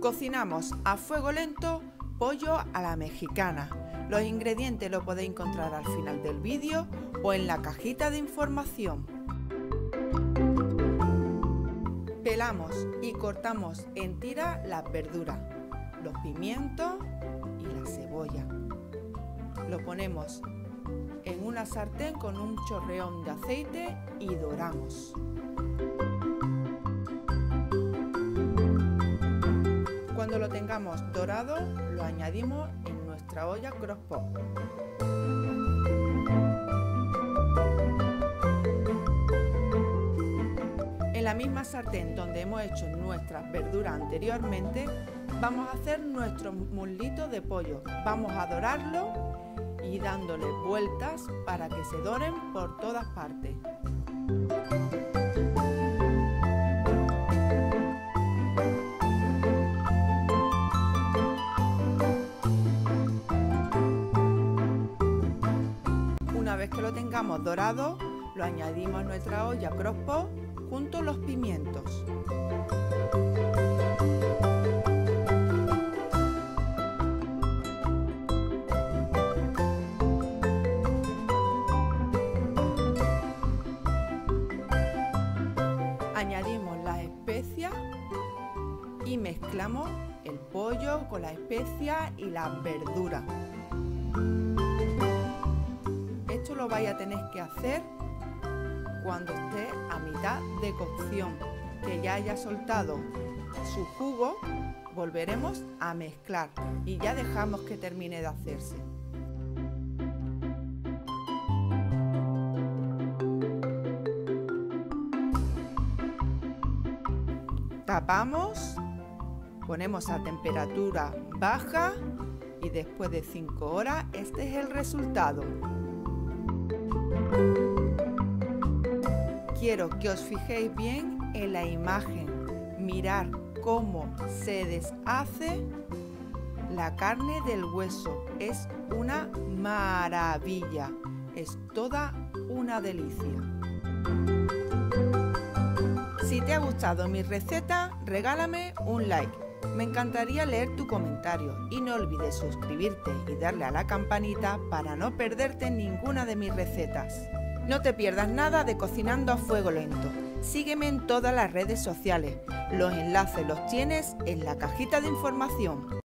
Cocinamos a fuego lento pollo a la mexicana. Los ingredientes los podéis encontrar al final del vídeo o en la cajita de información. Pelamos y cortamos en tiras las verduras, los pimientos y la cebolla. Lo ponemos en una sartén con un chorreón de aceite y doramos. Cuando lo tengamos dorado, lo añadimos en nuestra olla Crock-Pot. En la misma sartén donde hemos hecho nuestras verduras anteriormente, vamos a hacer nuestros muslitos de pollo. Vamos a dorarlo y dándole vueltas para que se doren por todas partes. Una vez que lo tengamos dorado, lo añadimos a nuestra olla Crock-Pot junto a los pimientos. Añadimos las especias y mezclamos el pollo con las especias y las verduras. Esto lo vais a tener que hacer cuando esté a mitad de cocción, que ya haya soltado su jugo. Volveremos a mezclar y ya dejamos que termine de hacerse. Tapamos, ponemos a temperatura baja y después de 5 horas este es el resultado. Quiero que os fijéis bien en la imagen, mirar cómo se deshace la carne del hueso. Es una maravilla, es toda una delicia. Si te ha gustado mi receta, regálame un like. Me encantaría leer tu comentario y no olvides suscribirte y darle a la campanita para no perderte ninguna de mis recetas. No te pierdas nada de Cocinando a Fuego Lento. Sígueme en todas las redes sociales. Los enlaces los tienes en la cajita de información.